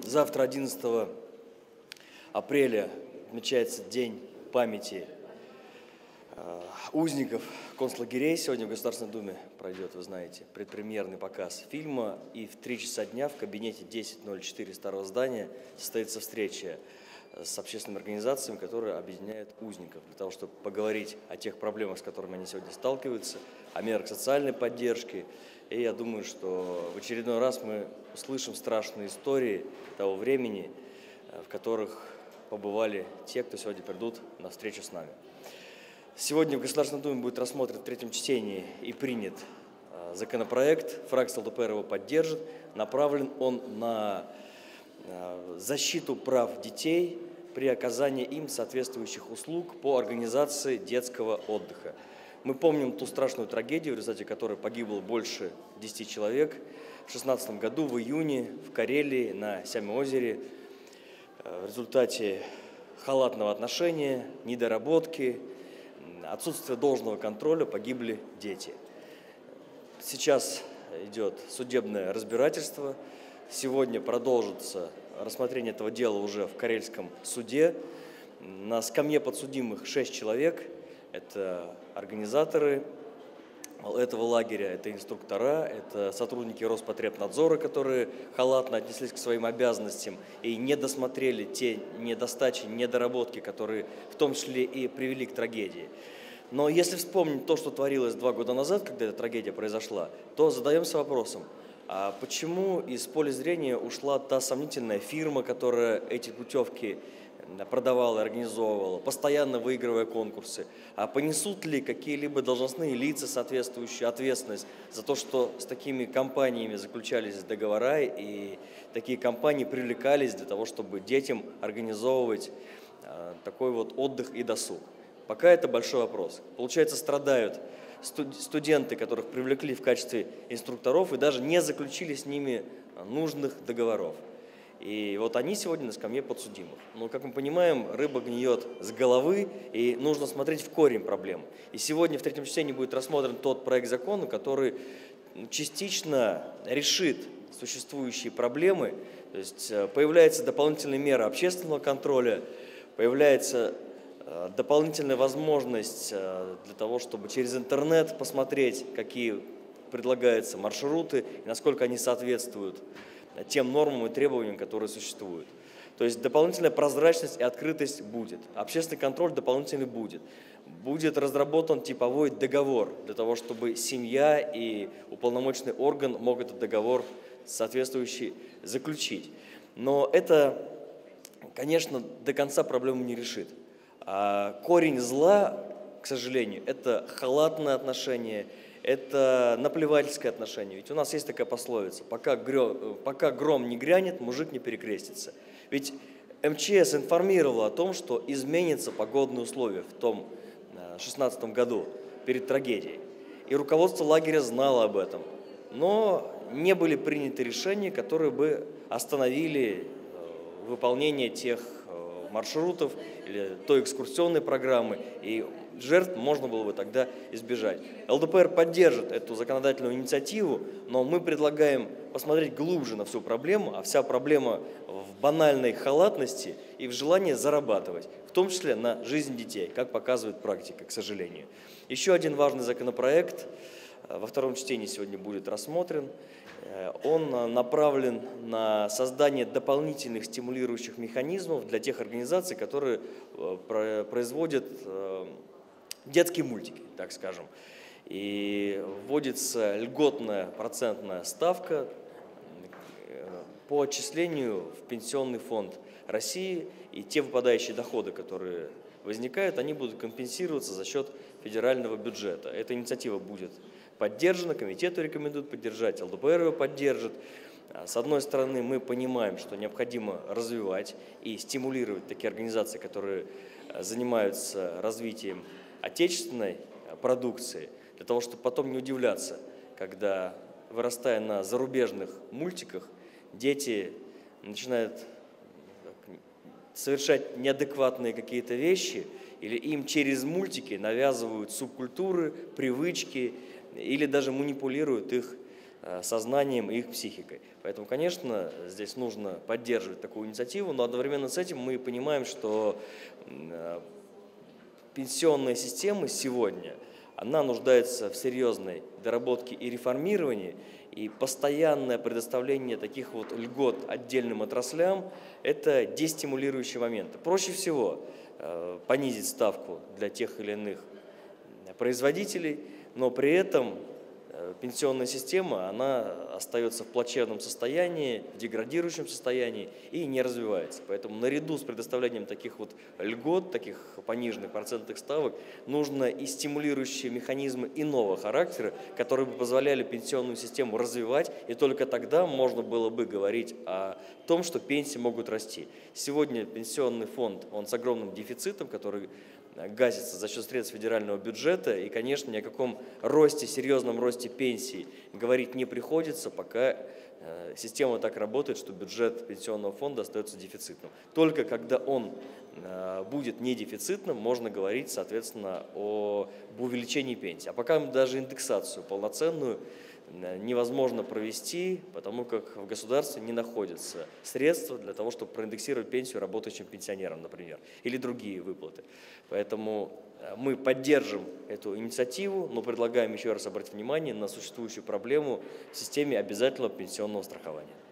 Завтра, 11 апреля, отмечается День памяти узников концлагерей. Сегодня в Государственной Думе пройдет, вы знаете, предпремьерный показ фильма. И в 3 часа дня в кабинете 1004 старого здания состоится встреча с общественными организациями, которые объединяют узников, для того, чтобы поговорить о тех проблемах, с которыми они сегодня сталкиваются, о мерах социальной поддержки. И я думаю, что в очередной раз мы услышим страшные истории того времени, в которых побывали те, кто сегодня придут на встречу с нами. Сегодня в Государственной Думе будет рассмотрен в третьем чтении и принят законопроект. Фракция ЛДПР его поддержит. Направлен он на защиту прав детей при оказании им соответствующих услуг по организации детского отдыха. Мы помним ту страшную трагедию, в результате которой погибло больше 10 человек. В 2016 году, в июне, в Карелии, на Сямиозере, в результате халатного отношения, недоработки, отсутствия должного контроля погибли дети. Сейчас идет судебное разбирательство. Сегодня продолжится рассмотрение этого дела уже в Карельском суде. На скамье подсудимых 6 человек. Это организаторы этого лагеря, это инструктора, это сотрудники Роспотребнадзора, которые халатно отнеслись к своим обязанностям и не досмотрели те недостачи, недоработки, которые в том числе и привели к трагедии. Но если вспомнить то, что творилось 2 года назад, когда эта трагедия произошла, то задаемся вопросом, а почему из поля зрения ушла та сомнительная фирма, которая эти путевки продавала и организовывала, постоянно выигрывая конкурсы? А понесут ли какие-либо должностные лица соответствующую ответственность за то, что с такими компаниями заключались договора и такие компании привлекались для того, чтобы детям организовывать такой вот отдых и досуг? Пока это большой вопрос. Получается, страдают студенты, которых привлекли в качестве инструкторов и даже не заключили с ними нужных договоров. И вот они сегодня на скамье подсудимых. Но, как мы понимаем, рыба гниет с головы, и нужно смотреть в корень проблем. И сегодня в третьем чтении будет рассмотрен тот проект закона, который частично решит существующие проблемы. То есть появляется дополнительная мера общественного контроля, появляется дополнительная возможность для того, чтобы через интернет посмотреть, какие предлагаются маршруты, и насколько они соответствуют тем нормам и требованиям, которые существуют. То есть дополнительная прозрачность и открытость будет, общественный контроль дополнительный будет. Будет разработан типовой договор для того, чтобы семья и уполномоченный орган мог этот договор соответствующий заключить. Но это, конечно, до конца проблему не решит. А корень зла, к сожалению, это халатное отношение, это наплевательское отношение. Ведь у нас есть такая пословица: пока гром не грянет, мужик не перекрестится. Ведь МЧС информировала о том, что изменятся погодные условия в том 2016 году перед трагедией. И руководство лагеря знало об этом. Но не были приняты решения, которые бы остановили выполнение тех маршрутов или той экскурсионной программы, и жертв можно было бы тогда избежать. ЛДПР поддержит эту законодательную инициативу, но мы предлагаем посмотреть глубже на всю проблему, а вся проблема в банальной халатности и в желании зарабатывать, в том числе на жизнь детей, как показывает практика, к сожалению. Еще один важный законопроект во втором чтении сегодня будет рассмотрен. Он направлен на создание дополнительных стимулирующих механизмов для тех организаций, которые производят детские мультики, так скажем. И вводится льготная процентная ставка по отчислению в Пенсионный фонд России, и те выпадающие доходы, которые возникают, они будут компенсироваться за счет федерального бюджета. Эта инициатива будет поддержана, комитету рекомендуют поддержать, ЛДПР его поддержит. С одной стороны, мы понимаем, что необходимо развивать и стимулировать такие организации, которые занимаются развитием отечественной продукции, для того, чтобы потом не удивляться, когда, вырастая на зарубежных мультиках, дети начинают совершать неадекватные какие-то вещи, или им через мультики навязывают субкультуры, привычки, или даже манипулируют их сознанием и их психикой. Поэтому, конечно, здесь нужно поддерживать такую инициативу, но одновременно с этим мы понимаем, что пенсионная система сегодня, она нуждается в серьезной доработке и реформировании, и постоянное предоставление таких вот льгот отдельным отраслям – это дестимулирующий момент. Проще всего понизить ставку для тех или иных производителей, но при этом пенсионная система, она остается в плачевном состоянии, в деградирующем состоянии и не развивается. Поэтому наряду с предоставлением таких вот льгот, таких пониженных процентных ставок, нужно и стимулирующие механизмы иного характера, которые бы позволяли пенсионную систему развивать, и только тогда можно было бы говорить о том, что пенсии могут расти. Сегодня пенсионный фонд, он с огромным дефицитом, который гасится за счет средств федерального бюджета, и, конечно, ни о каком росте, серьезном росте пенсий говорить не приходится, пока система так работает, что бюджет пенсионного фонда остается дефицитным. Только когда он будет не дефицитным, можно говорить, соответственно, об увеличении пенсии. А пока даже индексацию полноценную невозможно провести, потому как в государстве не находятся средства для того, чтобы проиндексировать пенсию работающим пенсионерам, например, или другие выплаты. Поэтому мы поддержим эту инициативу, но предлагаем еще раз обратить внимание на существующую проблему в системе обязательного пенсионного страхования.